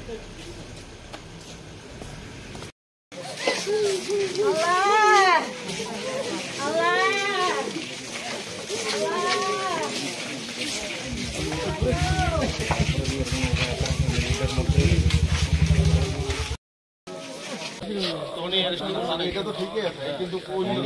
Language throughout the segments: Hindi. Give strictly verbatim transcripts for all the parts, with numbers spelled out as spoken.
এটা তো ঠিকই আছে, কিন্তু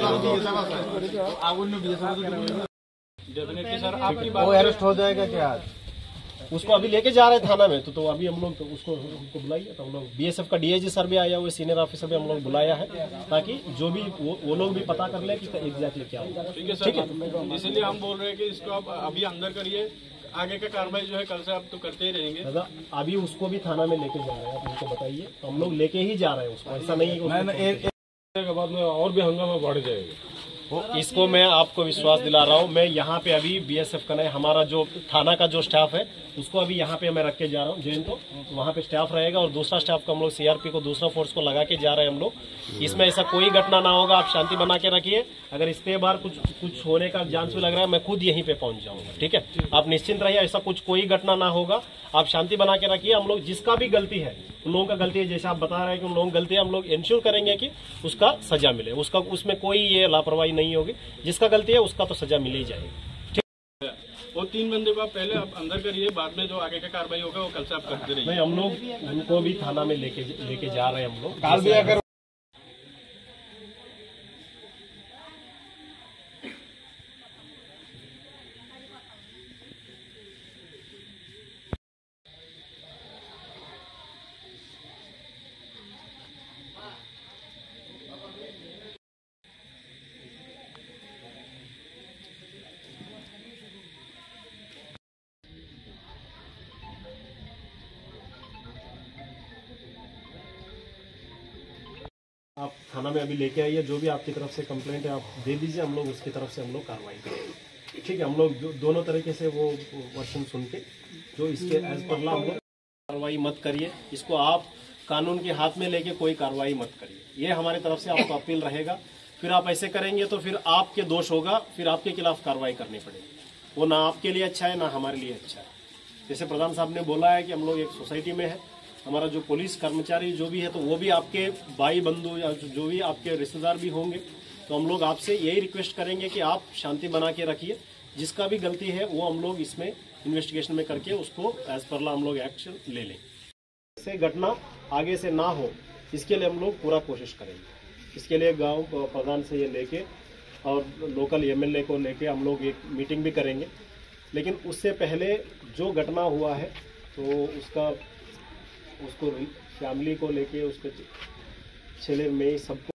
डेफिनेटली सर आपकी बात वो अरेस्ट हो जाएगा क्या आज? उसको अभी लेके जा रहे हैं थाना में, तो तो अभी हम लोग तो उसको उनको बुलाइए। तो हम लोग बीएसएफ का डीआईजी सर भी आया हुआ, सीनियर ऑफिसर भी हम लोग बुलाया है, ताकि जो भी वो, वो लोग भी पता कर ले कि एग्जैक्टली क्या होगा। ठीक है सर, इसीलिए हम बोल रहे हैं कि इसको आप अभी अंदर करिए, आगे का कार्रवाई जो है कल से आप तो करते ही रहेंगे। दादा अभी उसको भी थाना में लेके जा रहे हैं, आप उनको बताइए। तो हम लोग लेके ही जा रहे हैं उसको, ऐसा नहीं है कि के बाद में और भी हंगामा बढ़ जाएगा। वो इसको मैं आपको विश्वास दिला रहा हूँ। मैं यहाँ पे अभी बीएसएफ का नहीं, हमारा जो थाना का जो स्टाफ है उसको अभी यहाँ पे मैं रख के जा रहा हूँ जैन, तो वहाँ पे स्टाफ रहेगा और दूसरा स्टाफ को हम लोग सीआरपी को दूसरा फोर्स को लगा के जा रहे हैं हम लोग। इसमें ऐसा कोई घटना ना होगा, आप शांति बना के रखिए। अगर इसके बार कुछ कुछ होने का चांस भी लग रहा है, मैं खुद यहीं पे पहुंच जाऊंगा, ठीक है? आप निश्चिंत रहिए, ऐसा कुछ कोई घटना ना होगा। आप शांति बना के रखिए। हम लोग जिसका भी गलती है, उन लोगों का गलती है, जैसे आप बता रहे हैं कि उन लोगों की गलती है, हम लोग इंश्योर करेंगे कि उसका सजा मिले, उसका उसमें कोई ये लापरवाही नहीं होगी। जिसका गलती है उसका तो सजा मिल ही जाएगी। वो तीन बंदे को आप पहले आप अंदर करिए, बाद में जो आगे का कार्रवाई होगा वो कल से आप करते रहिए। नहीं, हम लोग उनको भी थाना में लेके लेके जा रहे हैं हम लोग। काल भी अगर आप थाना में अभी लेके आइए, जो भी आपकी तरफ से कंप्लेंट है आप दे दीजिए, हम लोग उसकी तरफ से हम लोग कार्रवाई करेंगे, ठीक है? हम लोग जो दोनों तरीके से वो वर्षन सुन के जो इसके एज पर ला हम लोग कार्रवाई मत करिए। इसको आप कानून के हाथ में लेके कोई कार्रवाई मत करिए, ये हमारी तरफ से आपको अपील रहेगा। फिर आप ऐसे करेंगे तो फिर आपके दोष होगा, फिर आपके खिलाफ कार्रवाई करनी पड़ेगी। वो ना आपके लिए अच्छा है ना हमारे लिए अच्छा है। जैसे प्रधान साहब ने बोला है कि हम लोग एक सोसाइटी में है, हमारा जो पुलिस कर्मचारी जो भी है तो वो भी आपके भाई बंधु या जो भी आपके रिश्तेदार भी होंगे। तो हम लोग आपसे यही रिक्वेस्ट करेंगे कि आप शांति बना के रखिए। जिसका भी गलती है वो हम लोग इसमें इन्वेस्टिगेशन में करके उसको एज पर लॉ हम लोग एक्शन ले लें। ऐसे घटना आगे से ना हो इसके लिए हम लोग पूरा कोशिश करेंगे। इसके लिए गांव प्रधान से ये लेके और लोकल एमएलए को लेके हम लोग एक मीटिंग भी करेंगे। लेकिन उससे पहले जो घटना हुआ है तो उसका उसको फैमिली को लेके उसके छेले में सबको